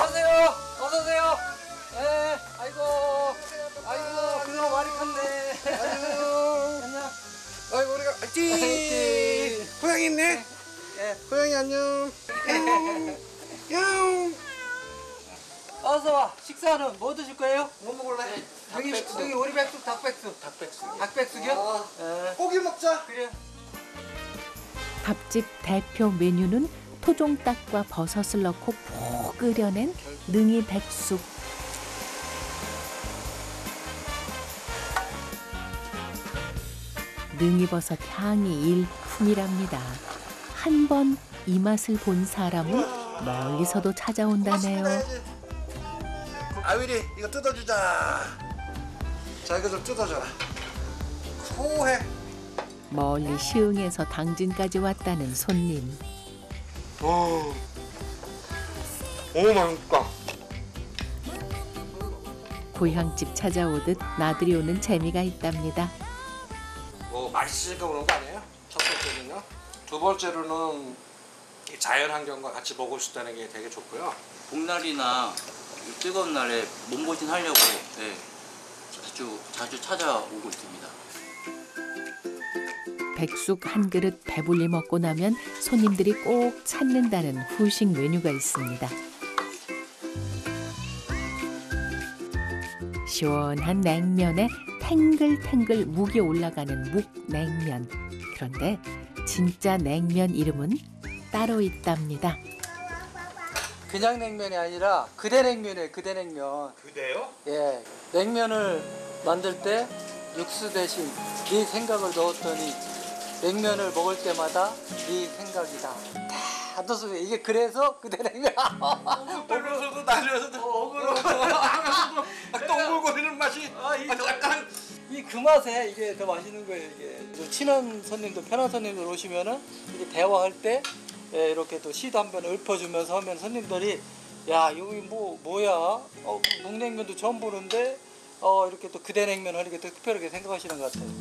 안녕하세요. 어서 오세요. 예. 아이고. 그동안 많이 컸네. 안녕. 아이고 우리가 띠. 고양이 있네. 예. 고양이 안녕. 야옹. 어서 와. 식사는 뭐 드실 거예요? 뭐 먹을래? 여기 오리 백숙, 닭백숙. 닭백숙이요? 예. 고기 먹자. 그래. 밥집 대표 메뉴는 토종닭과 버섯을 넣고 푹 끓여낸 능이 백숙. 능이버섯 향이 일품이랍니다. 한 번 이 맛을 본 사람은 멀리서도 찾아온다네요. 아위리 이거 뜯어주자. 자 이거 좀 뜯어줘라. 소해. 멀리 시흥에서 당진까지 왔다는 손님. 오 맛있다. 고향집 찾아오듯 나들이 오는 재미가 있답니다. 뭐 맛있으니까 그런 거 아니에요? 첫 번째는요. 두 번째로는 이 자연 환경과 같이 먹을 수 있다는 게 되게 좋고요. 봄날이나 뜨거운 날에 몸보신 하려고 자주 찾아오고 있습니다. 백숙 한 그릇 배불리 먹고 나면 손님들이 꼭 찾는다는 후식 메뉴가 있습니다. 시원한 냉면에 탱글탱글 묵이 올라가는 묵냉면. 그런데 진짜 냉면 이름은 따로 있답니다. 그냥 냉면이 아니라 그대냉면이에요. 그대냉면. 그대요? 예. 냉면을 만들 때 육수 대신 네 생각을 넣었더니 냉면을 먹을 때마다 네 생각이다. 다 넣어서 이게 그래서 그대냉면. 오면서도 날려서도 어그로 똥물거리는 맛이 약간 이 그 맛에 이게 더 맛있는 거예요. 이게 좀 친한 손님들, 편한 손님들 오시면은 이렇게 대화할 때 예, 이렇게 또 시도 한번 읊어주면서 하면 손님들이 야 여기 뭐야? 묵냉면도 처음 보는데 이렇게 또 그대냉면 하니까 또 특별하게 생각하시는 것 같아요.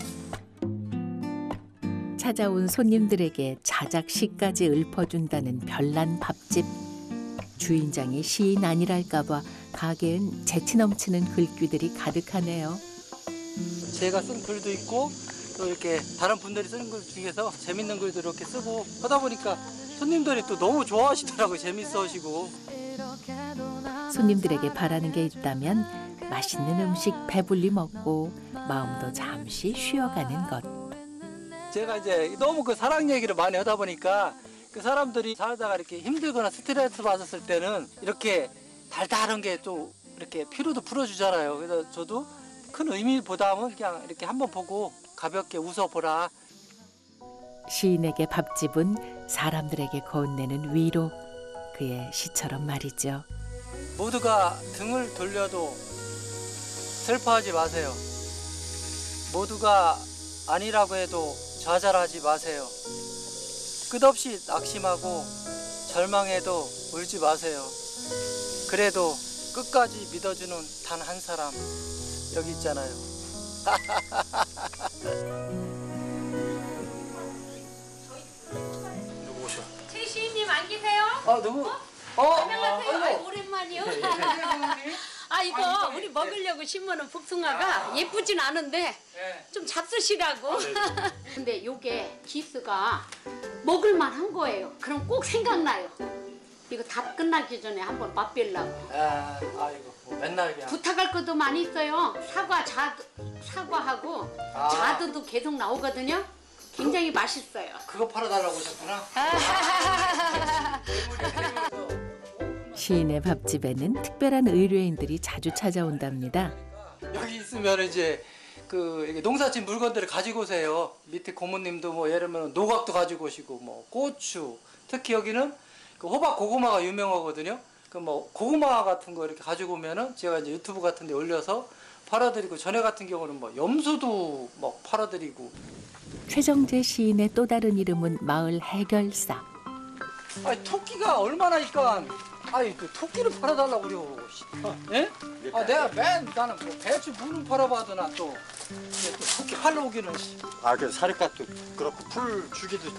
찾아온 손님들에게 자작시까지 읊어준다는 별난 밥집. 주인장이 시인 아니랄까 봐 가게엔 재치 넘치는 글귀들이 가득하네요. 제가 쓴 글도 있고 또 이렇게 다른 분들이 쓰는 글 중에서 재밌는 글도 이렇게 쓰고 하다 보니까 손님들이 또 너무 좋아하시더라고요. 재밌어 하시고. 손님들에게 바라는 게 있다면 맛있는 음식 배불리 먹고 마음도 잠시 쉬어가는 것. 제가 이제 너무 그 사랑 얘기를 많이 하다 보니까 그 사람들이 살다가 이렇게 힘들거나 스트레스 받았을 때는 이렇게 달달한 게 또 이렇게 피로도 풀어주잖아요. 그래서 저도 큰 의미보다는 그냥 이렇게 한번 보고 가볍게 웃어보라. 시인에게 밥집은 사람들에게 건네는 위로. 그의 시처럼 말이죠. 모두가 등을 돌려도 슬퍼하지 마세요. 모두가 아니라고 해도 좌절하지 마세요. 끝없이 낙심하고 절망해도 울지 마세요. 그래도 끝까지 믿어주는 단 한 사람 여기 있잖아요. 누구 오셔? 최 시인님 안 계세요? 누구? 안녕하세요. 아이고. 오랜만이요. 이거 우리 먹으려고 심어놓은 복숭아가 예쁘진 않은데 좀 잡수시라고. 근데 요게 기스가 먹을만한 거예요. 그럼 꼭 생각나요. 이거 다 끝나기 전에 한번 맛보려고. 아이고 맨날 그냥. 부탁할 것도 많이 있어요. 사과하고 자두도 계속 나오거든요. 굉장히 맛있어요. 그거 팔아달라고 오셨구나. 시인의 밥집에는 특별한 의뢰인들이 자주 찾아온답니다. 여기 있으면 이제 그 이게 농사진 물건들을 가지고 오세요. 밑에 고모님도 뭐 예를 들면 노각도 가지고 오시고 뭐 고추, 특히 여기는 그 호박 고구마가 유명하거든요. 그 뭐 고구마 같은 거 이렇게 가지고 오면은 제가 이제 유튜브 같은 데 올려서 팔아드리고, 전에 같은 경우는 뭐 염소도 막 팔아드리고. 최정재 시인의 또 다른 이름은 마을 해결사. 아니 토끼가 얼마나 있까. 아니 그 토끼를 팔아달라고 그래요. 예? 내가 나는 뭐 배추 무는 팔아봐도나 또 토끼 팔러 오기는. 그 사립값도 그렇고 풀 주기도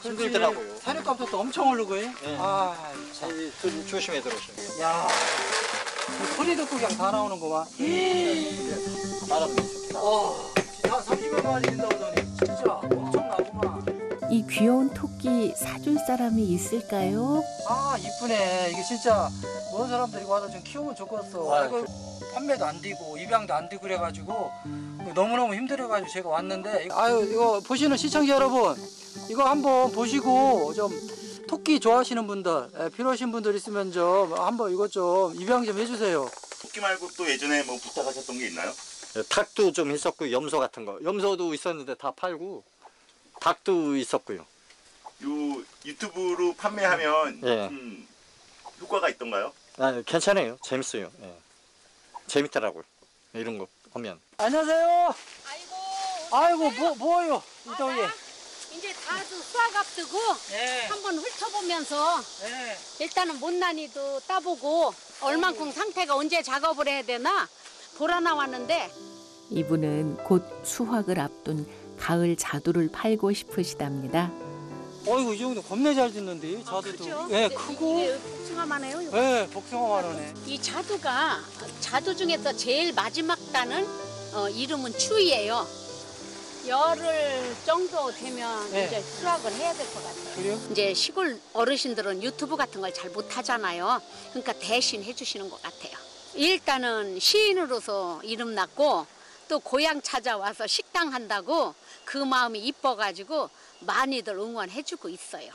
힘들더라고요. 사료값도 또 엄청 오르고. 아, 참. 좀 조심해 들어오셔요. 야, 이 소리 듣고 그냥 다 나오는구만. 알아보겠습니다. 야, 30여 마리 된다고 하더니 진짜 엄청나구만. 이 귀여운 토끼 사줄 사람이 있을까요? 아, 이쁘네. 이게 진짜 모르는 사람들이 와서 좀 키우면 좋겠어. 아, 이거 판매도 안 되고 입양도 안 되고 그래가지고 너무너무 힘들어가지고 제가 왔는데, 아유, 이거 보시는 시청자 여러분, 이거 한번 보시고 좀 토끼 좋아하시는 분들, 필요하신 분들 있으면 좀 한번 이것 좀 입양 좀 해주세요. 토끼 말고 또 예전에 뭐 부탁하셨던 게 있나요? 닭도 좀 있었고 염소 같은 거. 염소도 있었는데 다 팔고 닭도 있었고요. 요 유튜브로 판매하면 예. 효과가 있던가요? 아, 괜찮아요. 재밌어요. 예. 재밌더라고요. 이런 거 하면. 안녕하세요. 아이고, 뭐예요? 이 더위에. 이제 다들 수학 앞두고 네. 한번 훑어보면서 네. 일단은 못난이도 따보고 얼만큼 상태가 언제 작업을 해야 되나 보러 나왔는데, 이분은 곧 수확을 앞둔 가을 자두를 팔고 싶으시답니다. 어이구, 이 정도 겁내 잘 듣는데 자두도. 그죠? 예, 이게 크고. 복숭아만 해요. 이거. 예, 복숭아만 하네. 이 자두가 자두 중에서 제일 마지막 따는 이름은 추위예요. 열흘 정도 되면 네. 이제 수확을 해야 될 것 같아요. 그래요? 이제 시골 어르신들은 유튜브 같은 걸 잘 못하잖아요. 그러니까 대신 해주시는 것 같아요. 일단은 시인으로서 이름 났고 또 고향 찾아와서 식당 한다고 그 마음이 이뻐가지고 많이들 응원해주고 있어요.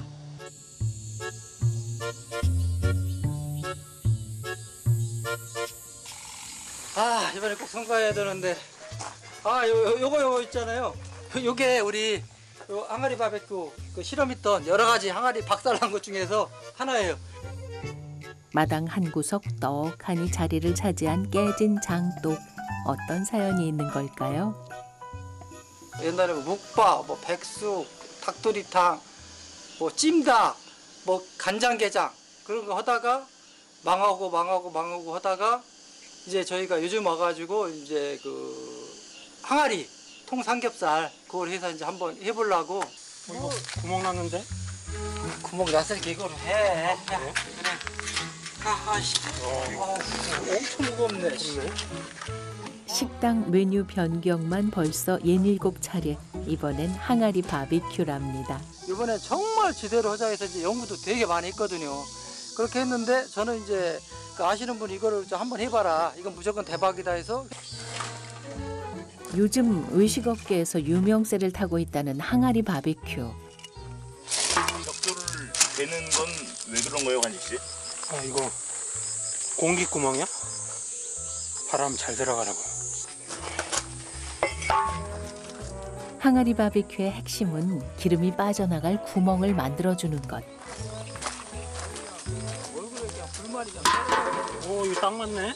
아, 이번에 꼭 성과해야 되는데. 아, 요거 있잖아요. 요게 우리 요 항아리 바베큐 그 실험했던 여러 가지 항아리 박살난 것 중에서 하나예요. 마당 한 구석 떡하니 자리를 차지한 깨진 장독. 어떤 사연이 있는 걸까요? 옛날에 뭐 묵밥, 뭐 백숙, 닭도리탕, 뭐 찜닭, 뭐 간장게장 그런 거 하다가 망하고 하다가 이제 저희가 요즘 와가지고 이제 그 항아리 통삼겹살 그걸 해서 이제 한번 해보려고. 이거 구멍 났는데? 구멍 났으니까 이걸 해. 그래. 아씨, 엄청 무겁네. 식당 메뉴 변경만 벌써 67차례. 이번엔 항아리 바비큐랍니다. 이번에 정말 제대로 하자 해서 이제 연구도 되게 많이 했거든요. 그렇게 했는데 저는 이제 그 아시는 분이 이거를 좀 한번 해봐라. 이건 무조건 대박이다 해서. 요즘 의식업계에서 유명세를 타고 있다는 항아리 바비큐. 벽돌을 베는 건 왜 그런 거예요, 관식 씨? 아, 이거 공기 구멍이야? 바람 잘 들어가라고. 항아리 바비큐의 핵심은 기름이 빠져나갈 구멍을 만들어주는 것. 오, 이거 딱 맞네.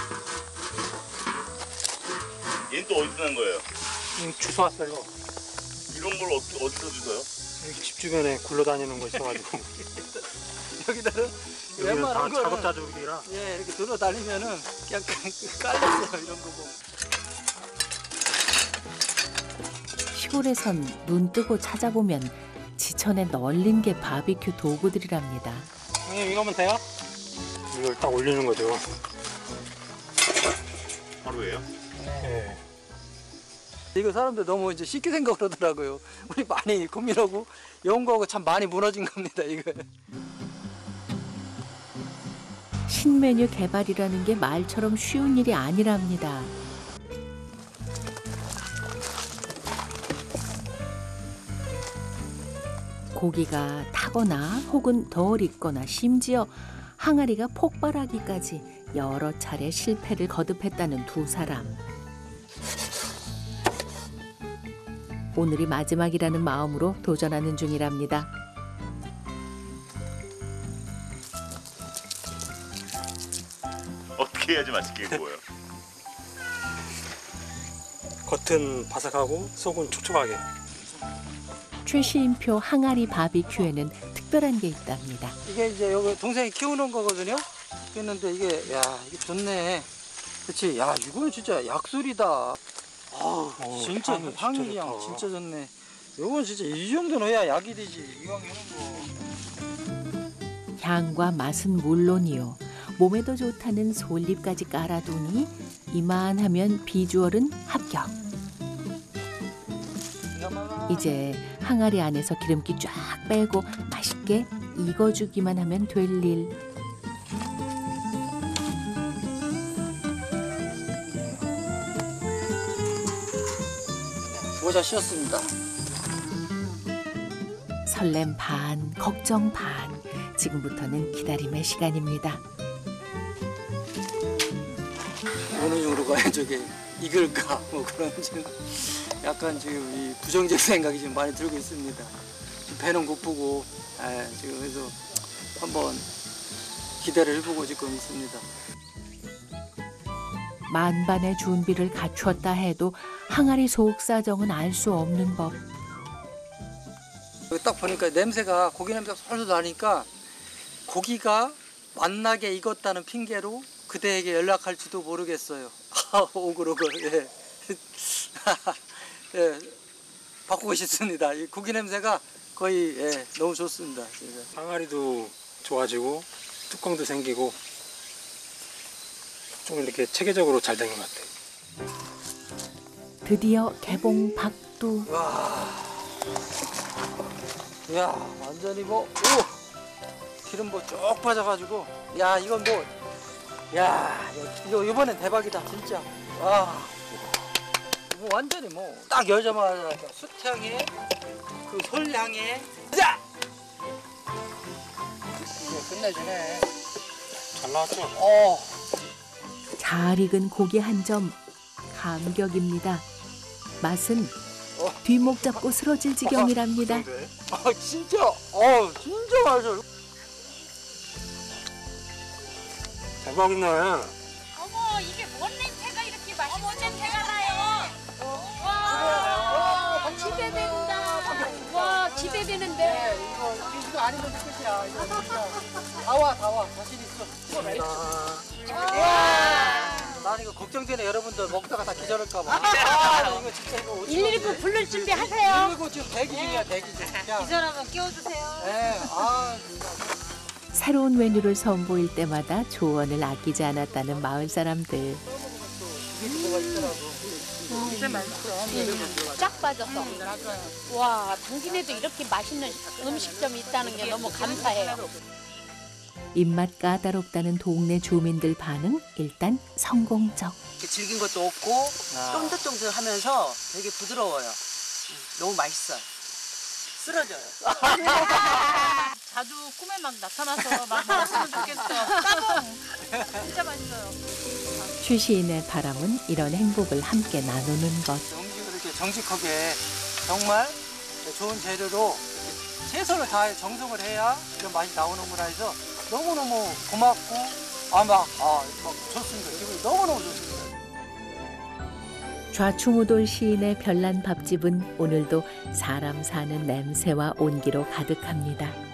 얘는 또 어디서 난 거예요? 이거 주워 왔어요. 이런 걸 어디서 주워요? 여기 집 주변에 굴러다니는 거 있어가지고. 여기다는 여기는 다 웬만한 거는 작업자들이라. 예, 이렇게 돌아다니면은 그냥 깔렸어요, 이런 거고. 시골에선 눈 뜨고 찾아보면 지천에 널린 게 바비큐 도구들이랍니다. 형님, 이거면 돼요? 이걸 딱 올리는 거죠. 하루에요? 네. 이거 사람들 너무 이제 쉽게 생각을 하더라고요. 우리 많이 고민하고 연구하고 참 많이 무너진 겁니다, 이거. 신메뉴 개발이라는 게 말처럼 쉬운 일이 아니랍니다. 고기가 타거나 혹은 덜 익거나 심지어 항아리가 폭발하기까지 여러 차례 실패를 거듭했다는 두 사람. 오늘이 마지막이라는 마음으로 도전하는 중이랍니다. 어떻게 해야지 맛있게 구워요? 겉은 바삭하고 속은 촉촉하게. 최시인표 항아리 바비큐에는 특별한 게 있답니다. 이게 이제 여기 동생이 키우는 거거든요. 그랬는데 이게 야, 이게 좋네. 그렇지. 야, 이거는 진짜 약술이다. 아, 진짜 향이 향이 진짜 그냥 좋다. 진짜 좋네. 이건 진짜 이 정도는 해야 약이 되지. 이왕 하는 거. 향과 맛은 물론이요. 몸에도 좋다는 솔잎까지 깔아두니 이만하면 비주얼은 합격. 이제 항아리 안에서 기름기 쫙 빼고 맛있게 익어주기만 하면 될 일. 모자 씌웠습니다. 설렘 반, 걱정 반. 지금부터는 기다림의 시간입니다. 어느 정도 가야 저게 익을까 뭐 그런 지금 약간 지금 이 부정적 생각이 지금 많이 들고 있습니다. 배는 고프고 지금 그래서 한번 기대를 해보고 지금 있습니다. 만반의 준비를 갖추었다 해도 항아리 속 사정은 알 수 없는 법. 여기 딱 보니까 냄새가 고기 냄새가 솔솔 나니까 고기가 맛나게 익었다는 핑계로 그대에게 연락할지도 모르겠어요. 오글오글. 예. 예. 바꾸고 싶습니다. 이 고기 냄새가 거의 너무 좋습니다. 지금. 항아리도 좋아지고 뚜껑도 생기고 좀 이렇게 체계적으로 잘 된 것 같아요. 드디어 개봉 박두. 야 완전히 뭐 기름 뭐 쭉 빠져가지고 야 이건 뭐 야 이거 이번엔 대박이다 진짜. 뭐 완전히 뭐 딱 열자마자 숯향에 그 솔향에 자 이제 끝내주네. 잘 나왔죠? 잘 익은 고기 한 점 감격입니다. 맛은 뒷목 잡고 쓰러질 지경이랍니다. 진짜 진짜 맛있어. 대박이네. 어머 이게 뭔 냄새가 이렇게 맛있는 냄새가 나요. 와 기대된다. 와 기대되는데. 이거 아니면 끝이야. 이거 진짜 다 와. 자신 있어. 난 이거 걱정되네. 여러분들 먹다가 다 기절할까봐. 이거 진짜 이거 119 부를 준비 하세요. 119 지금 대기 중이야 대기 중. 기절하면 깨워주세요. 네. 새로운 메뉴를 선보일 때마다 조언을 아끼지 않았다는 마을 사람들. 뭐가 있더라고. 쫙 빠졌어. 와 당진에도 이렇게 맛있는 음식점이 있다는 게 너무 감사해요. 입맛 까다롭다는 동네 주민들 반응 일단 성공적. 질긴 것도 없고 쫀득쫀득하면서 되게 부드러워요. 너무 맛있어요. 쓰러져요. 자주 꿈에 막 나타나서 막 먹었으면 좋겠어. 따봉. 진짜 맛있어요. 최 시인의 바람은 이런 행복을 함께 나누는 것. 음식을 이렇게 정직하게 정말 좋은 재료로 최선을 다해 정성을 해야 이런 맛이 나오는구나 해서 너무너무 고맙고 막 좋습니다. 기분이 너무너무 좋습니다. 좌충우돌 시인의 별난 밥집은 오늘도 사람 사는 냄새와 온기로 가득합니다.